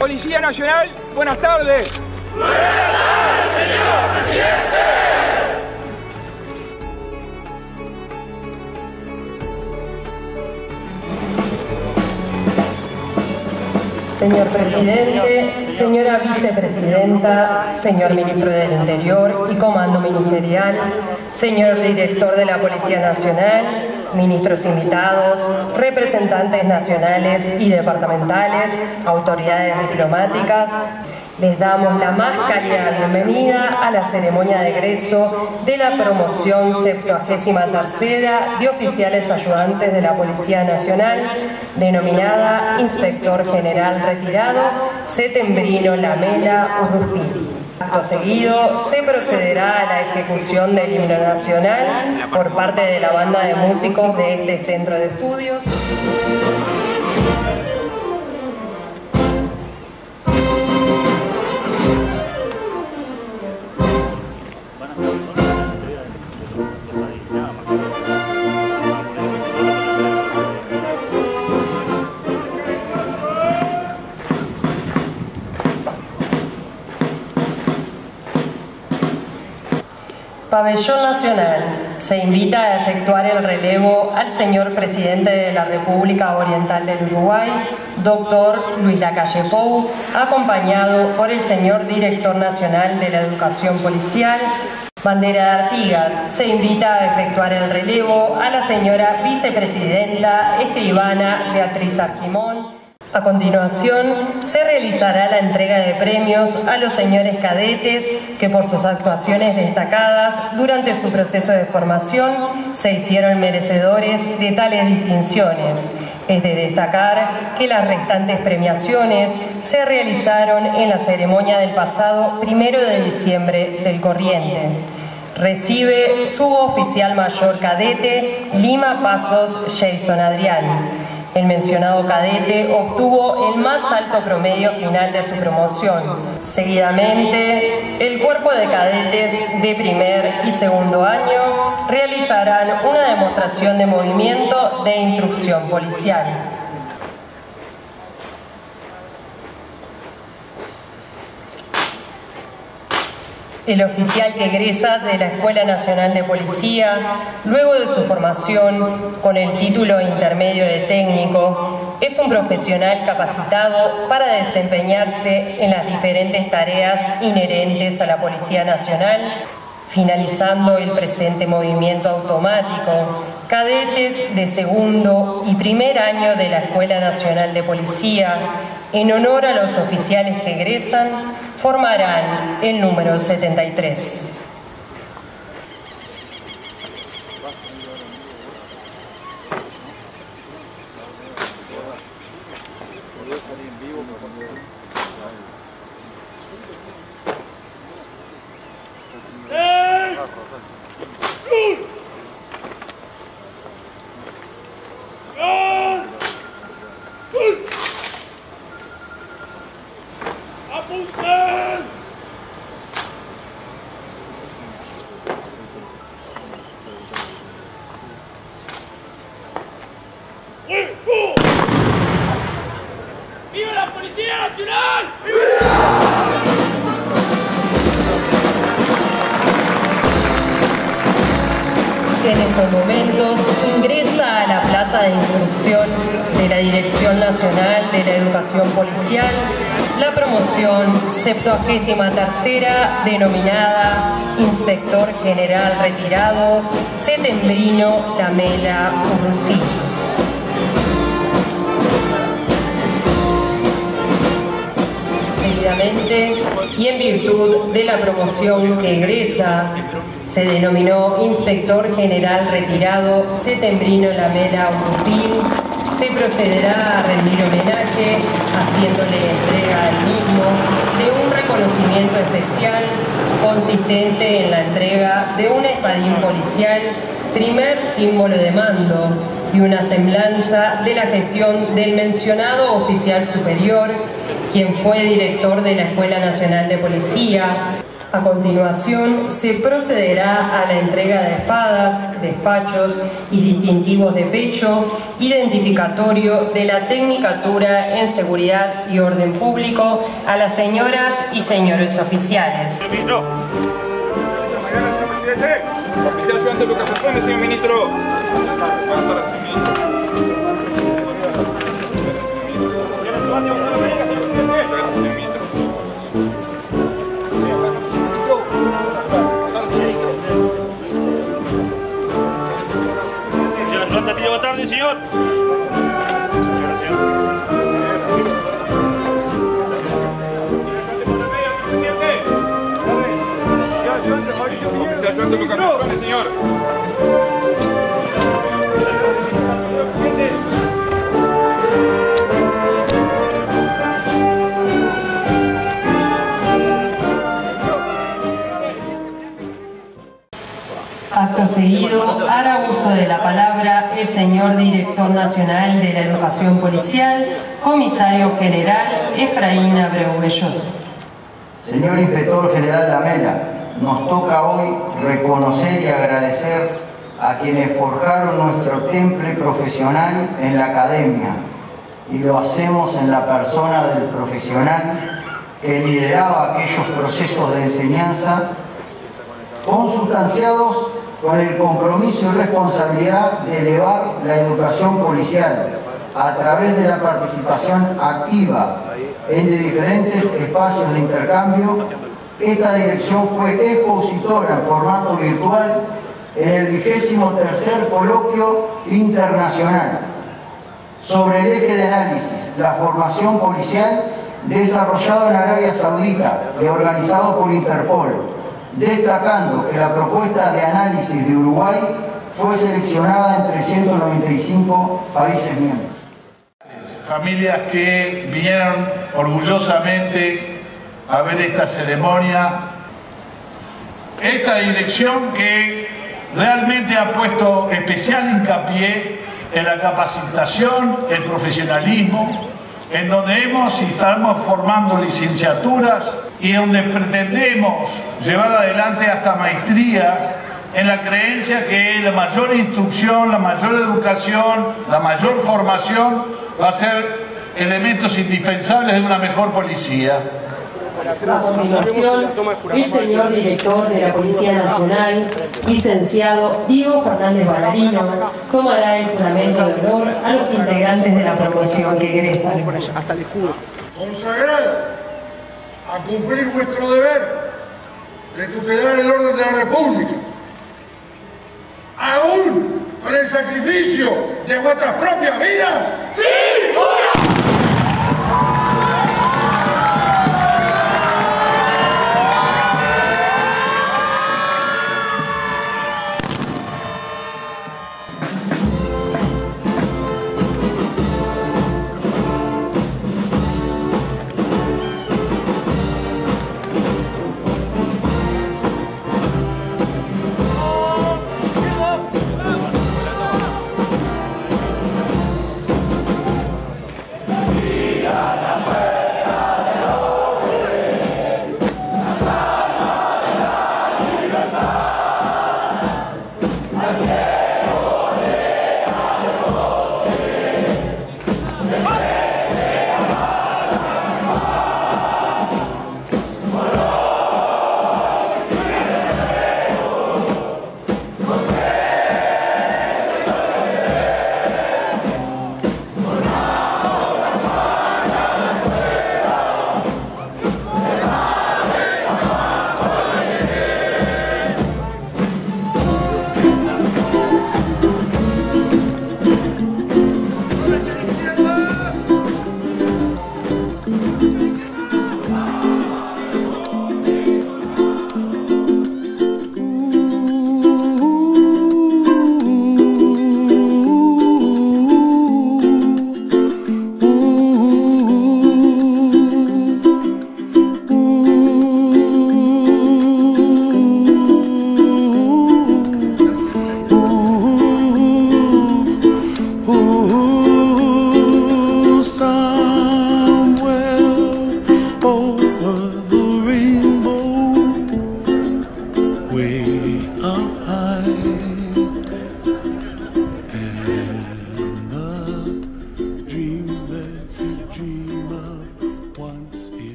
Policía Nacional, buenas tardes. Buenas tardes, señor presidente. Señor presidente, señora vicepresidenta, señor ministro del Interior y Comando Ministerial, señor director de la Policía Nacional, ministros invitados, representantes nacionales y departamentales, autoridades diplomáticas, les damos la más cálida bienvenida a la ceremonia de egreso de la promoción 73ª de oficiales ayudantes de la Policía Nacional, denominada Inspector General Retirado Setembrino Lamela Urruspí. Acto seguido, se procederá a la ejecución del himno nacional por parte de la banda de músicos de este centro de estudios. Pabellón Nacional. Se invita a efectuar el relevo al señor Presidente de la República Oriental del Uruguay, doctor Luis Lacalle Pou, acompañado por el señor Director Nacional de la Educación Policial. Bandera de Artigas. Se invita a efectuar el relevo a la señora Vicepresidenta Escribana Beatriz Argimón. A continuación, se realizará la entrega de premios a los señores cadetes que por sus actuaciones destacadas durante su proceso de formación se hicieron merecedores de tales distinciones. Es de destacar que las restantes premiaciones se realizaron en la ceremonia del pasado 1 de diciembre del corriente. Recibe suboficial mayor cadete Lima Pasos Jason Adrián. El mencionado cadete obtuvo el más alto promedio final de su promoción. Seguidamente, el cuerpo de cadetes de primer y segundo año realizarán una demostración de movimiento de instrucción policial. El oficial que egresa de la Escuela Nacional de Policía, luego de su formación con el título intermedio de técnico, es un profesional capacitado para desempeñarse en las diferentes tareas inherentes a la Policía Nacional. Finalizando el presente movimiento automático, cadetes de segundo y primer año de la Escuela Nacional de Policía, en honor a los oficiales que egresan, formarán el número 73. ¡Viva la Policía Nacional! En estos momentos ingresa a la plaza de instrucción de la Dirección Nacional de la Educación Policial la promoción 73ª denominada Inspector General Retirado Setembrino Lamela Urruspí. Seguidamente, y en virtud de la promoción que egresa, se denominó Inspector General Retirado Setembrino Lamela Urruspí, se procederá a rendir homenaje haciéndole entrega al mismo de un reconocimiento especial consistente en la entrega de un espadín policial, primer símbolo de mando, y una semblanza de la gestión del mencionado oficial superior, quien fue director de la Escuela Nacional de Policía. A continuación, se procederá a la entrega de espadas, despachos y distintivos de pecho, identificatorio de la Tecnicatura en Seguridad y Orden Público a las señoras y señores oficiales. Ministro. Mañana, señor presidente. Oficial ayudante Lucas Fernández, señor ministro. Buenas tardes, señor ministro. Buenas tardes, señor. Oficial ayudante Lucas Fernández, señor. Acto seguido, hará uso de la palabra el señor Director Nacional de la Educación Policial, Comisario General Efraín Abreu Belloso. Señor Inspector General Lamela, nos toca hoy reconocer y agradecer a quienes forjaron nuestro temple profesional en la academia, y lo hacemos en la persona del profesional que lideraba aquellos procesos de enseñanza consustanciados con el compromiso y responsabilidad de elevar la educación policial a través de la participación activa en diferentes espacios de intercambio. Esta dirección fue expositora en formato virtual en el 23º Coloquio Internacional sobre el eje de análisis, la formación policial, desarrollado en Arabia Saudita y organizado por Interpol, destacando que la propuesta de análisis de Uruguay fue seleccionada entre 195 países miembros. Familias que vinieron orgullosamente a ver esta ceremonia, esta dirección que realmente ha puesto especial hincapié en la capacitación, el profesionalismo, en donde hemos y estamos formando licenciaturas y donde pretendemos llevar adelante hasta maestrías, en la creencia que la mayor instrucción, la mayor educación, la mayor formación va a ser elementos indispensables de una mejor policía. A continuación, el señor Director de la Policía Nacional, licenciado Diego Fernández Ballarino, tomará el juramento de honor a los integrantes de la promoción que egresan. Consagrar a cumplir vuestro deber de tutelar el orden de la República, aún con el sacrificio de vuestras propias vidas. ¡Sí!